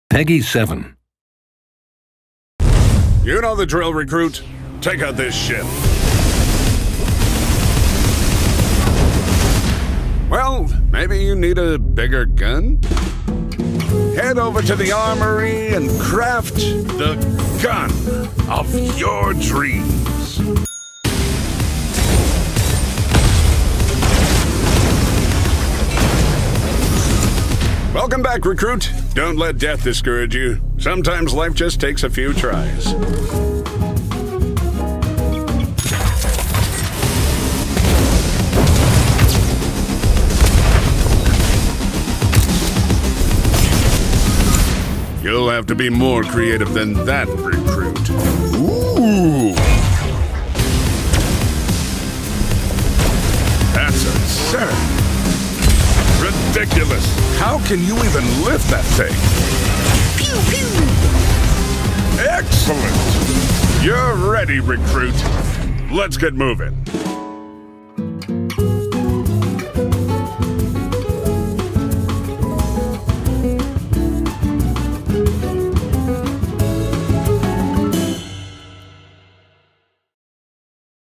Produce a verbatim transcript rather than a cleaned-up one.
Peggy seven. You know the drill, recruit. Take out this ship. Well, maybe you need a bigger gun? Head over to the armory and craft the gun of your dreams. Welcome back, recruit. Don't let death discourage you. Sometimes life just takes a few tries. You'll have to be more creative than that, recruit. Ooh! That's absurd. Ridiculous. How can you even lift that thing? Pew, pew. Excellent. You're ready, recruit. Let's get moving.